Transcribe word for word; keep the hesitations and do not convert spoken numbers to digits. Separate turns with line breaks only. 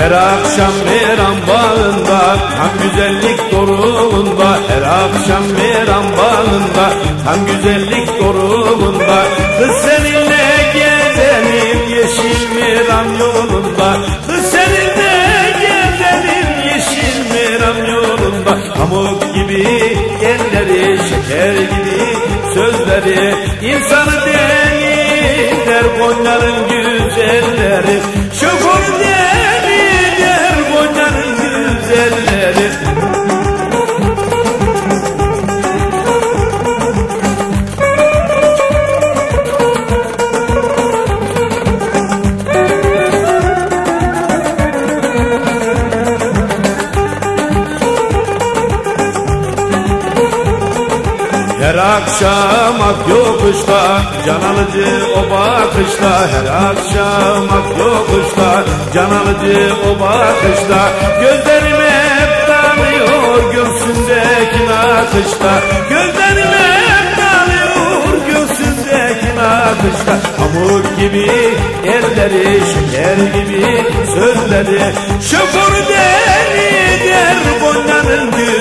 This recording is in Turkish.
Her akşam Meram bağında, tam güzellik doruğunda. Her akşam Meram bağında, tam güzellik doruğunda. Kız seninle gezelim yeşil Meram yolunda. Kız seninle gezelim yeşil Meram yolunda. Pamuk gibi elleri, şeker gibi sözleri, insanı deli der Konya'nın güzelleri. Şoför deli der Konya'nın güzelleri. Her akşam ak yokuşta, can alıcı o bakışta. Her akşam ak yokuşta, can alıcı o bakışta. Gözlerim hep dalıyor göğsündeki nakışta. Gözlerim hep dalıyor göğsündeki nakışta. Pamuk gibi elleri, şeker gibi sözleri. Şoför deli der Konya'nın